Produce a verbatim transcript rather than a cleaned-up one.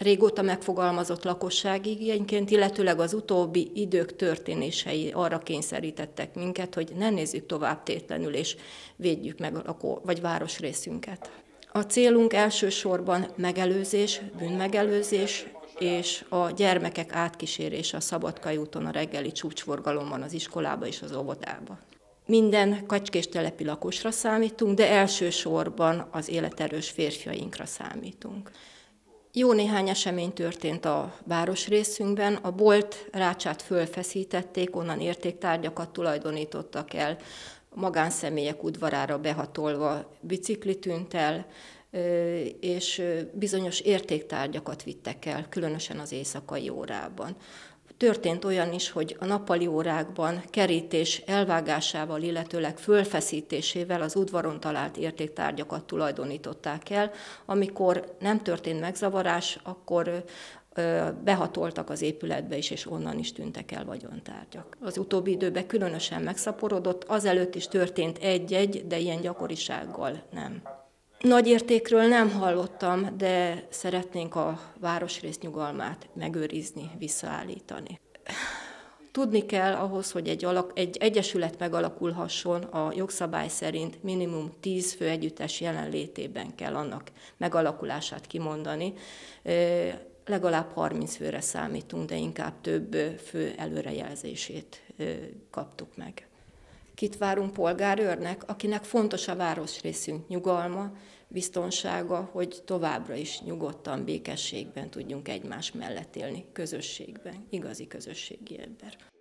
régóta megfogalmazott lakossági igényként, illetőleg az utóbbi idők történései arra kényszerítettek minket, hogy ne nézzük tovább tétlenül, és védjük meg a lakó, vagy városrészünket. A célunk elsősorban megelőzés, bűnmegelőzés, és a gyermekek átkísérése a Szabadkai úton a reggeli csúcsforgalomban az iskolába és az óvodába. Minden Kacskés telepi lakosra számítunk, de elsősorban az életerős férfiainkra számítunk. Jó néhány esemény történt a városrészünkben, a bolt rácsát fölfeszítették, onnan értéktárgyakat tulajdonítottak el, magánszemélyek udvarára behatolva bicikli tűnt el, és bizonyos értéktárgyakat vittek el, különösen az éjszakai órában. Történt olyan is, hogy a nappali órákban kerítés elvágásával, illetőleg fölfeszítésével az udvaron talált értéktárgyakat tulajdonították el. Amikor nem történt megzavarás, akkor behatoltak az épületbe is, és onnan is tűntek el vagyontárgyak. Az utóbbi időben különösen megszaporodott, azelőtt is történt egy-egy, de ilyen gyakorisággal nem. Nagy értékről nem hallottam, de szeretnénk a városrész nyugalmát megőrizni, visszaállítani. Tudni kell ahhoz, hogy egy, alak, egy egyesület megalakulhasson, a jogszabály szerint minimum tíz fő együttes jelenlétében kell annak megalakulását kimondani. Legalább harminc főre számítunk, de inkább több fő előrejelzését kaptuk meg. Kit várunk polgárőrnek, akinek fontos a városrészünk nyugalma, biztonsága, hogy továbbra is nyugodtan, békességben tudjunk egymás mellett élni, közösségben, igazi közösségi ember.